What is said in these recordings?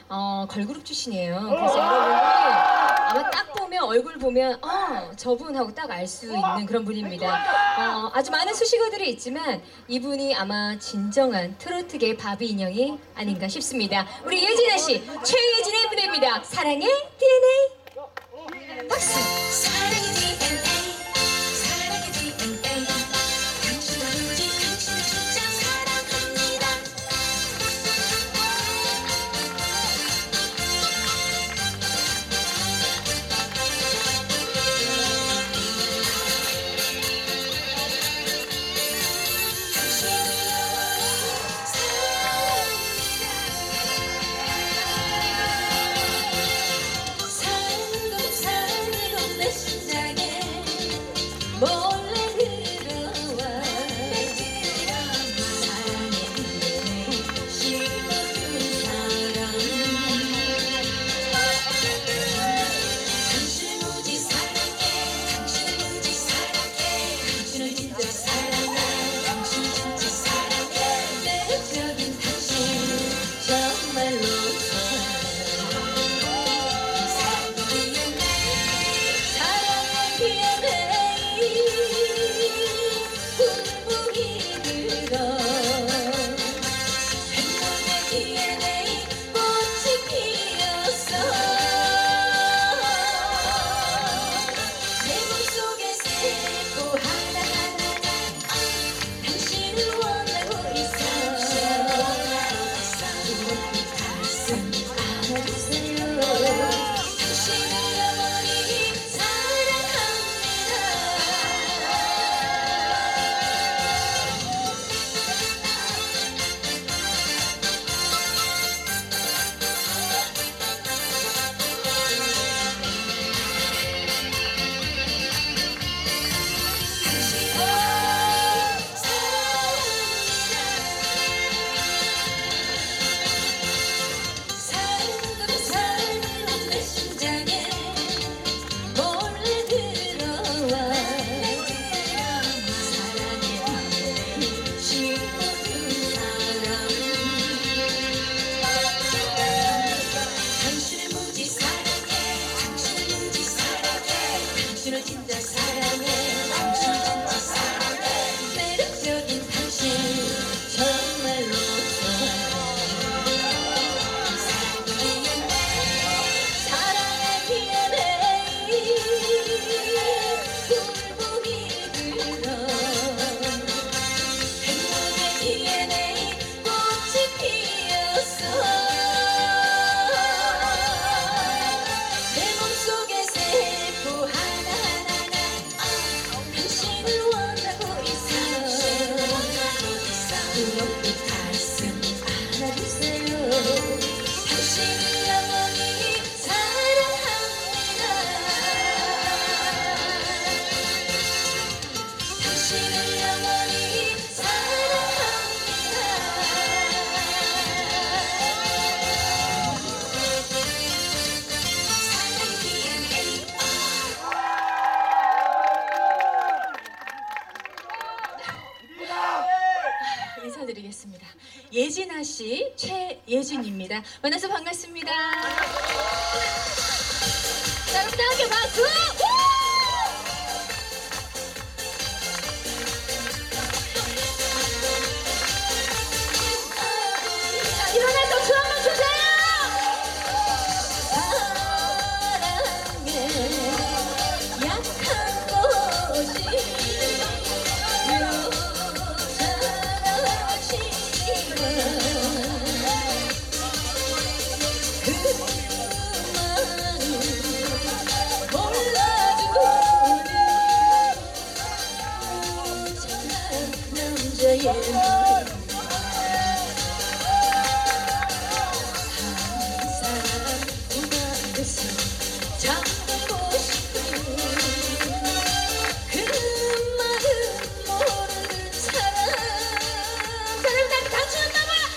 걸그룹 출신이에요. 그래서 여러분들이 아마 딱 보면 얼굴 보면 저분하고 딱 알 수 있는 그런 분입니다. 아주 많은 수식어들이 있지만 이분이 아마 진정한 트로트계의 바비 인형이 아닌가 싶습니다. 우리 예진아 씨, 최예진의 무대입니다. 사랑의 DNA. 박수. 사랑의 DNA, 사랑의 DNA. 당신은 오직 당신을 진짜 사랑합니다. 인사드리겠습니다. 예진아 씨, 최예진입니다. 만나서 반갑습니다. 자, 여러분들 함께 박수! 자, 일어나서 춤 한번 주세요! 사랑에 약한 것이 잠들고 싶은 그 말은 모르는 사람. 자, 여러분들 당신은 나와!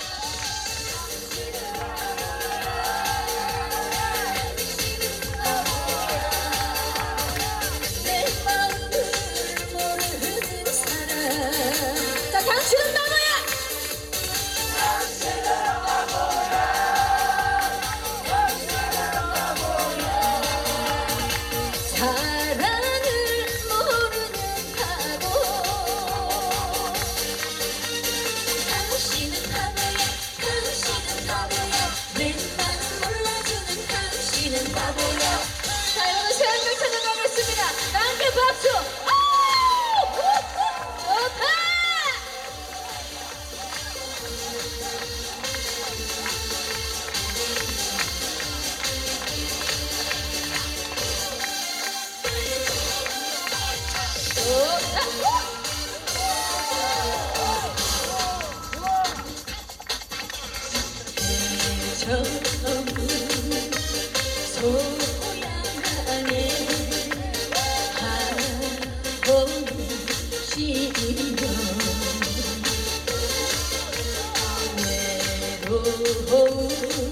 내 마음을 모르는 사람. 자, 당신은 나와요! 소양강에 하원시며 외로운